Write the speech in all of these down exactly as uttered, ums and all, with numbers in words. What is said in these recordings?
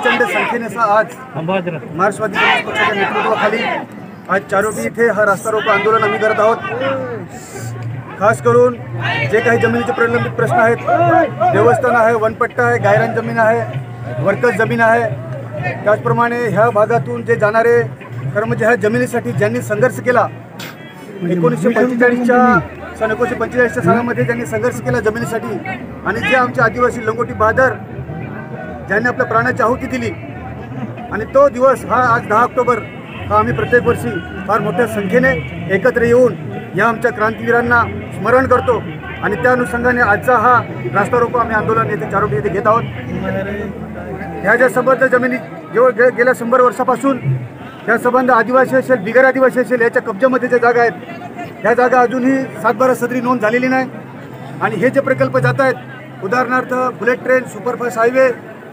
प्रचंड संख्येने आज मार्क्सवादी कम्युनिस्ट पक्षाच्या नेतृत्वाखाली आज चारोटी इथे हा रास्ता रोको आंदोलन आम्ही करत आहोत। खास करून जे काही जमिनीचे प्रलंबित प्रश्न आहेत, देवस्थान आहे, वनपट्टा आहे, गायरान जमीन आहे, वर्कस जमीन आहे, त्याचप्रमाणे ह्या भागातून जे जाणारे खरं म्हणजे ह्या जमिनीसाठी ज्यांनी संघर्ष केला एकोणीसशे पंचेचाळीसच्या सन एकोणीसशे पंचेचाळीसच्या सालामध्ये ज्यांनी संघर्ष केला जमिनीसाठी आणि जे आमचे आदिवासी लंगोटी बहादर ज्यांनी आपल्या प्राणाची आहुती दिली आणि तो दिवस हा आज दहा ऑक्टोबर हा आम्ही प्रत्येक वर्षी फार मोठ्या संख्येने एकत्र येऊन या आमच्या क्रांतीवीरांना स्मरण करतो आणि त्या अनुषंगाने आजचा हा रास्ता रोको आम्ही आंदोलन येथे चारोटी येथे घेत आहोत। ह्या ज्या संबंध जमिनी जेव्हा गेल्या शंभर वर्षापासून ह्या संबंध आदिवासी असेल बिगर आदिवासी असेल याच्या कब्जामध्ये ज्या जागा आहेत ह्या जागा अजूनही सातबारा सदरी नोंद झालेली नाही आणि हे जे प्रकल्प जात आहेत उदाहरणार्थ bullet train, superfast highway,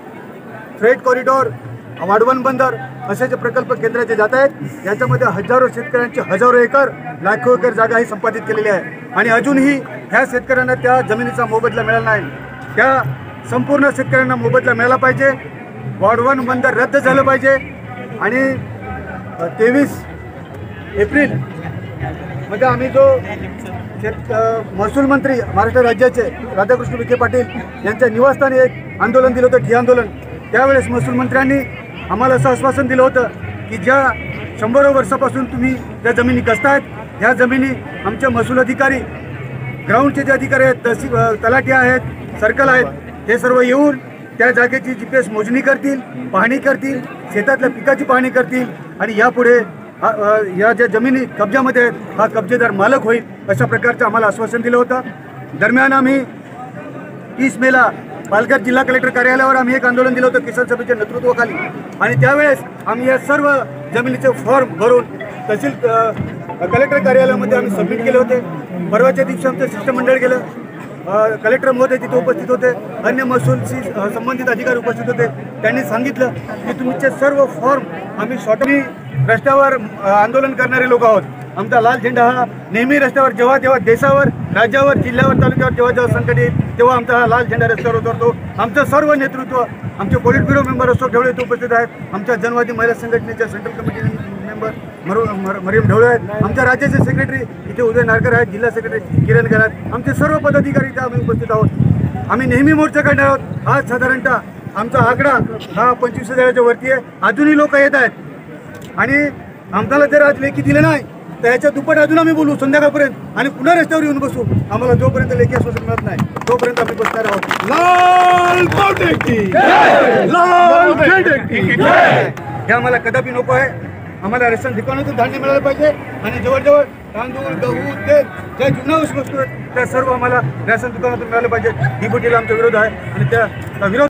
freight corridor, Vadhavan बंदर असे जे प्रकल्प केंद्राचे जात आहेत याच्यामध्ये हजारो शेतकऱ्यांचे हजारो एकर लाखो एकर जागा ही संपादित केलेली आहे आणि अजूनही ह्या शेतकऱ्यांना त्या जमिनीचा मोबदला मिळाला नाही। त्या संपूर्ण शेतकऱ्यांना मोबदला मिळाला पाहिजे, वाढवण बंदर रद्द झालं पाहिजे आणि तेवीस एप्रिल मध्ये आम्ही जो शेत महसूल मंत्री महाराष्ट्र राज्याचे राधाकृष्ण विखे पाटील यांच्या निवासस्थानी एक आंदोलन दिलं होतं, ठिय्या आंदोलन। त्यावेळेस महसूल मंत्र्यांनी आम्हाला असं आश्वासन दिलं होतं की ज्या शंभरो वर्षापासून तुम्ही त्या जमिनी कसतायत ह्या जमिनी आमचे महसूल अधिकारी, ग्राउंडचे जे अधिकारी आहेत, तहसील तलाठी आहेत, सर्कल आहेत, हे सर्व येऊन त्या जागेची जी पी एस मोजणी करतील, पाहणी करतील, शेतातल्या पिकाची पाहणी करतील आणि यापुढे या ज्या जमिनी कब्जामध्ये आहेत हा कब्जेदार मालक होईल अशा प्रकारचं आम्हाला आश्वासन दिलं होतं। दरम्यान आम्ही तीस मेला पालघर जिल्हा कलेक्टर कार्यालयावर आम्ही एक आंदोलन दिलं होतं किसान सभेच्या नेतृत्वाखाली आणि त्यावेळेस आम्ही या सर्व जमिनीचे फॉर्म भरून तहसील कलेक्टर कार्यालयामध्ये आम्ही सबमिट केले होते। परवाच्या दिवशी आमचं शिष्टमंडळ गेलं, कलेक्टर महोदय तिथे उपस्थित होते, अन्य महसूलशी संबंधित अधिकारी उपस्थित होते। त्यांनी सांगितलं की तुमचे सर्व फॉर्म आम्ही शॉर्टली रस्त्यावर आंदोलन करणारे लोक आहोत। आमचा लाल झेंडा हा नेहमी रस्त्यावर जेव्हा जेव्हा देशावर, राज्यावर, जिल्ह्यावर, तालुक्यावर जेव्हा जेव्हा संकट येईल तेव्हा आमचा हा लाल झेंडा रस्त्यावर उतरतो। आमचं सर्व नेतृत्व, आमचे politburo member Ashok Dhawale इथे उपस्थित आहेत, आमच्या जनवादी महिला संघटनेच्या सेंट्रल कमिटी मेंबर मरु मरियम ढवळे आहेत, आमच्या राज्याचे सेक्रेटरी इथे उदय नारकर आहेत, जिल्हा सेक्रेटरी किरण गर आहेत, आमचे सर्व पदाधिकारी इथे आम्ही उपस्थित आहोत। आम्ही नेहमी मोर्चा काढणार आहोत। आज साधारणतः आमचा आकडा हा पंचवीस हजाराच्या वरती आहे। अजूनही लोक येत आहेत आणि आम्हाला जर आज लेखी दिलं नाही तर याच्या दुप्पट अजून आम्ही बोलू संध्याकाळपर्यंत आणि पुन्हा रस्त्यावर येऊन बसू। आम्हाला जोपर्यंत लेखी आश्वासन मिळत नाही तोपर्यंत आम्ही बसणार आहोत। लाल झेंडे की जय, लाल झेंडे की जय। हे आम्हाला कदापि नको आहे। आम्हाला रेशन दुकानातून धान्य मिळालं पाहिजे आणि जवळजवळ तांदूळ, गहू, तेल ज्या जीवनावश्यक वस्तू आहेत त्या सर्व आम्हाला रेशन दुकानातून मिळालं पाहिजे। डीबीटीला आमचा विरोध आहे आणि त्या विरोध